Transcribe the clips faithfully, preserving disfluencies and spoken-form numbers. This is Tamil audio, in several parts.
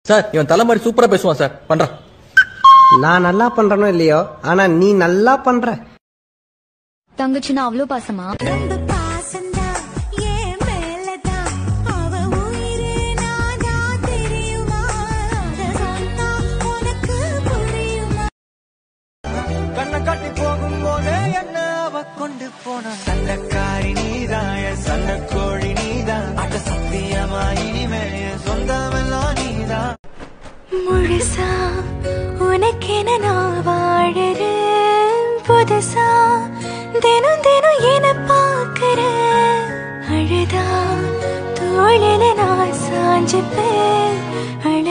சார் இவன் தலைமாரி சூப்பரா பேசுவான் சார். பண்றான். நான் நல்லா பண்றனோ இல்லையோ, ஆனா நீ நல்லா பண்ற. தங்கச்சினா அவ்வளவு பாசமா? கண்ணை கட்டி போகும் போதே என்ன அவ கொண்டு போன சண்டக்காரி நீதான், சண்ட கோழி நீதான், அட சத்தியமா இனிமே சொந்தமெல்லாம் நீதான். முழுசா உனக்கென நான் வாழறேன், புதுசா தினம் தினம் என்ன பார்க்கிறேன். அழுதா தோளில நான் சாஞ்சுப்பேன். அழு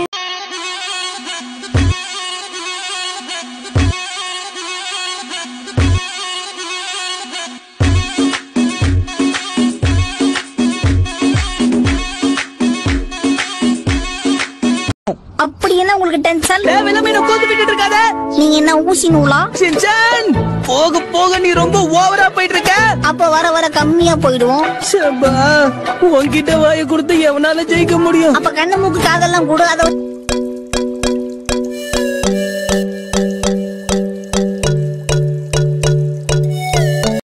அப்படி என்ன உங்களுக்கு டென்ஷன்? இருக்காத நீங்க என்ன ஊசி நூலா? போக போக நீ ரொம்ப ஓவரா போயிட்டு இருக்க. அப்ப வர வர கம்மியா போயிடுவோம். உன்கிட்ட வாயை கொடுத்து எவனால ஜெயிக்க முடியும்? அப்ப கண்ணு மூக்கு காதெல்லாம் கூட அதை